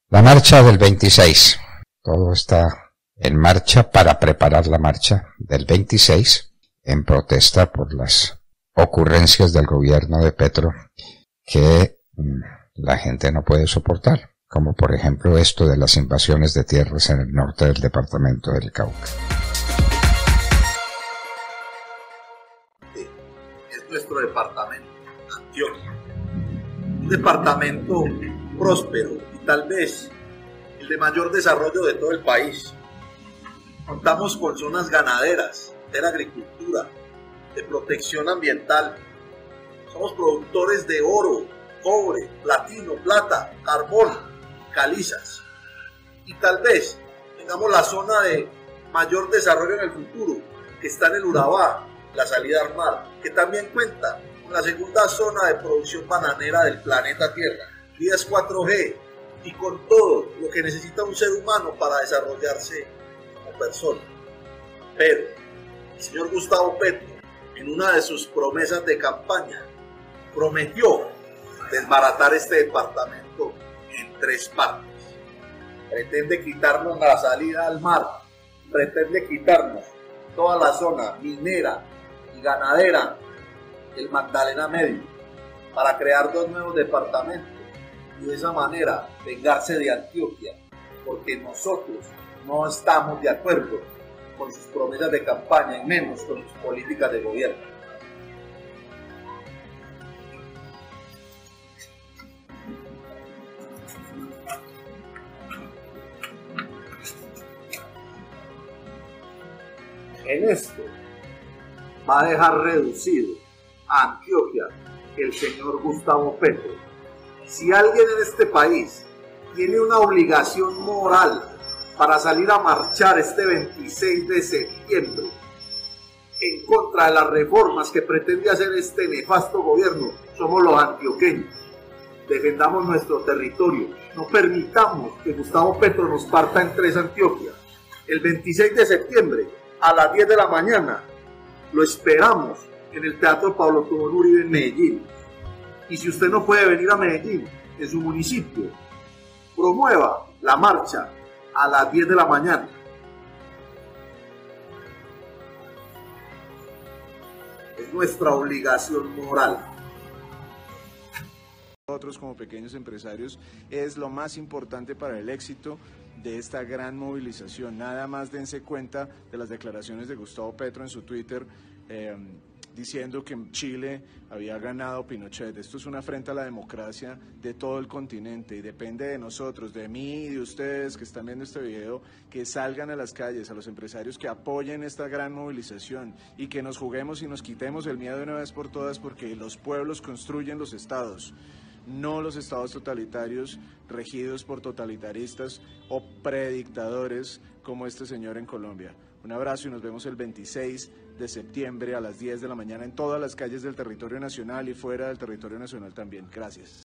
La marcha del 26. Todo está en marcha para preparar la marcha del 26 en protesta por las ocurrencias del gobierno de Petro que la gente no puede soportar, como por ejemplo esto de las invasiones de tierras en el norte del departamento del Cauca. Es nuestro departamento, Antioquia, un departamento próspero y tal vez el de mayor desarrollo de todo el país. Contamos con zonas ganaderas, de la agricultura, de protección ambiental. Somos productores de oro, cobre, platino, plata, carbón, calizas. Y tal vez tengamos la zona de mayor desarrollo en el futuro, que está en el Urabá, la salida al mar, que también cuenta con la segunda zona de producción bananera del planeta Tierra, vías 4G, y con todo lo que necesita un ser humano para desarrollarse como persona. Pero el señor Gustavo Petro, en una de sus promesas de campaña, prometió desbaratar este departamento en 3 partes. Pretende quitarnos la salida al mar, pretende quitarnos toda la zona minera y ganadera del Magdalena Medio para crear 2 nuevos departamentos y de esa manera vengarse de Antioquia, porque nosotros no estamos de acuerdo con sus promesas de campaña y menos con sus políticas de gobierno. En esto va a dejar reducido a Antioquia el señor Gustavo Petro. Si alguien en este país tiene una obligación moral para salir a marchar este 26 de septiembre en contra de las reformas que pretende hacer este nefasto gobierno, somos los antioqueños. Defendamos nuestro territorio, no permitamos que Gustavo Petro nos parta en 3 Antioquias. El 26 de septiembre a las 10 de la mañana lo esperamos en el Teatro Pablo Tobón Uribe en Medellín. Y si usted no puede venir a Medellín, en su municipio, promueva la marcha a las 10 de la mañana. Es nuestra obligación moral. Nosotros como pequeños empresarios es lo más importante para el éxito de esta gran movilización. Nada más dense cuenta de las declaraciones de Gustavo Petro en su Twitter diciendo que en Chile había ganado Pinochet. Esto es una afrenta a la democracia de todo el continente y depende de nosotros, de mí y de ustedes que están viendo este video, que salgan a las calles, a los empresarios que apoyen esta gran movilización y que nos juguemos y nos quitemos el miedo de una vez por todas, porque los pueblos construyen los estados, no los estados totalitarios regidos por totalitaristas o predictadores como este señor en Colombia. Un abrazo y nos vemos el 26 de septiembre a las 10 de la mañana en todas las calles del territorio nacional y fuera del territorio nacional también. Gracias.